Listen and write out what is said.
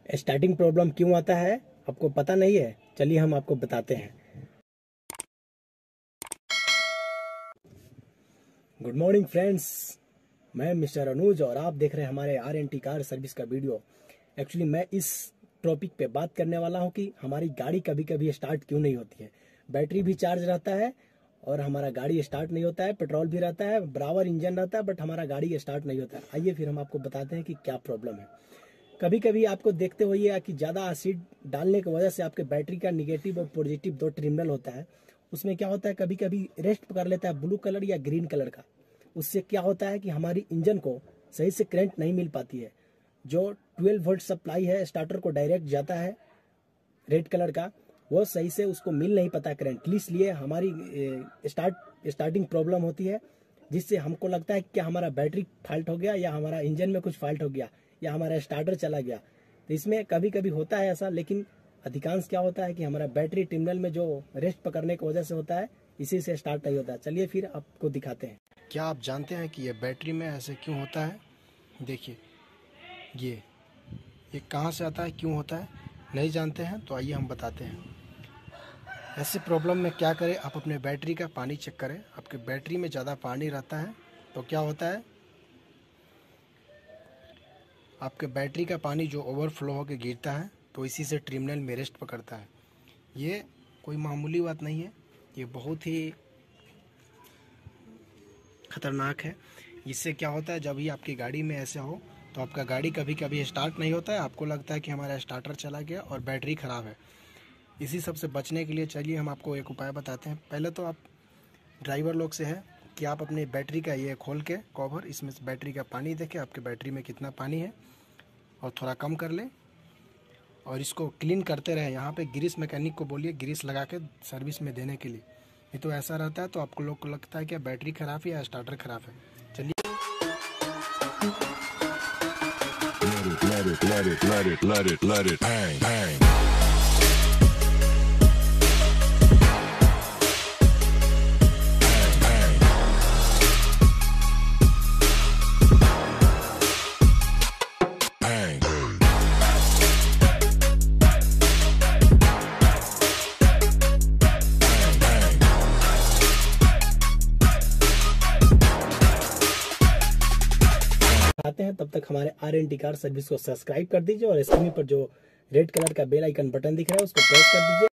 Starting problem क्यों आता है आपको पता नहीं है? चलिए हम आपको बताते हैं। गुड मॉर्निंग फ्रेंड्स, मैं मिस्टर अनुज और आप देख रहे हैं हमारे RNT कार सर्विस का वीडियो। एक्चुअली मैं इस टॉपिक पे बात करने वाला हूं कि हमारी गाड़ी कभी कभी स्टार्ट क्यों नहीं होती है। बैटरी भी चार्ज रहता है और हमारा गाड़ी स्टार्ट नहीं होता है, पेट्रोल भी रहता है, बराबर इंजन रहता है, बट हमारा गाड़ी स्टार्ट नहीं होता है। आइए फिर हम आपको बताते हैं कि क्या प्रॉब्लम है। कभी कभी आपको देखते होइए कि ज़्यादा एसिड डालने की वजह से आपके बैटरी का निगेटिव और पॉजिटिव दो टर्मिनल होता है। उसमें क्या होता है, कभी कभी रेस्ट पकड़ लेता है ब्लू कलर या ग्रीन कलर का। उससे क्या होता है कि हमारी इंजन को सही से करंट नहीं मिल पाती है। जो 12 वोल्ट सप्लाई है स्टार्टर को डायरेक्ट जाता है रेड कलर का, वो सही से उसको मिल नहीं पाता करंट, इसलिए हमारी स्टार्टिंग प्रॉब्लम होती है, जिससे हमको लगता है कि क्या हमारा बैटरी फॉल्ट हो गया या हमारा इंजन में कुछ फॉल्ट हो गया या हमारा स्टार्टर चला गया। तो इसमें कभी कभी होता है ऐसा, लेकिन अधिकांश क्या होता है कि हमारा बैटरी टर्मिनल में जो रेस्ट पकड़ने की वजह से होता है, इसी से स्टार्ट नहीं होता है। चलिए फिर आपको दिखाते हैं। क्या आप जानते हैं कि ये बैटरी में ऐसे क्यों होता है? देखिए, ये कहाँ से आता है, क्यों होता है, नहीं जानते हैं तो आइए हम बताते हैं। ऐसे प्रॉब्लम में क्या करें, आप अपने बैटरी का पानी चेक करें। आपके बैटरी में ज़्यादा पानी रहता है तो क्या होता है, आपके बैटरी का पानी जो ओवरफ्लो होकर गिरता है तो इसी से टर्मिनल में रेस्ट पकड़ता है। ये कोई मामूली बात नहीं है, ये बहुत ही खतरनाक है। इससे क्या होता है, जब भी आपकी गाड़ी में ऐसा हो तो आपका गाड़ी कभी कभी स्टार्ट नहीं होता है, आपको लगता है कि हमारा स्टार्टर चला गया और बैटरी ख़राब है। इसी सब से बचने के लिए चलिए हम आपको एक उपाय बताते हैं। पहले तो आप ड्राइवर लोग से है कि आप अपने बैटरी का ये खोल के कवर, इसमें से बैटरी का पानी देखें आपके बैटरी में कितना पानी है और थोड़ा कम कर लें और इसको क्लीन करते रहें। यहाँ पे ग्रीस मैकेनिक को बोलिए ग्रीस लगा के सर्विस में देने के लिए। नहीं तो ऐसा रहता है तो आपको लोग को लगता है कि बैटरी ख़राब है या स्टार्टर ख़राब है। चलिए let it bang bang। आते हैं, तब तक हमारे RNT कार सर्विस को सब्सक्राइब कर दीजिए और स्क्रीन पर जो रेड कलर का बेल आइकन बटन दिख रहा है उसको प्रेस कर दीजिए।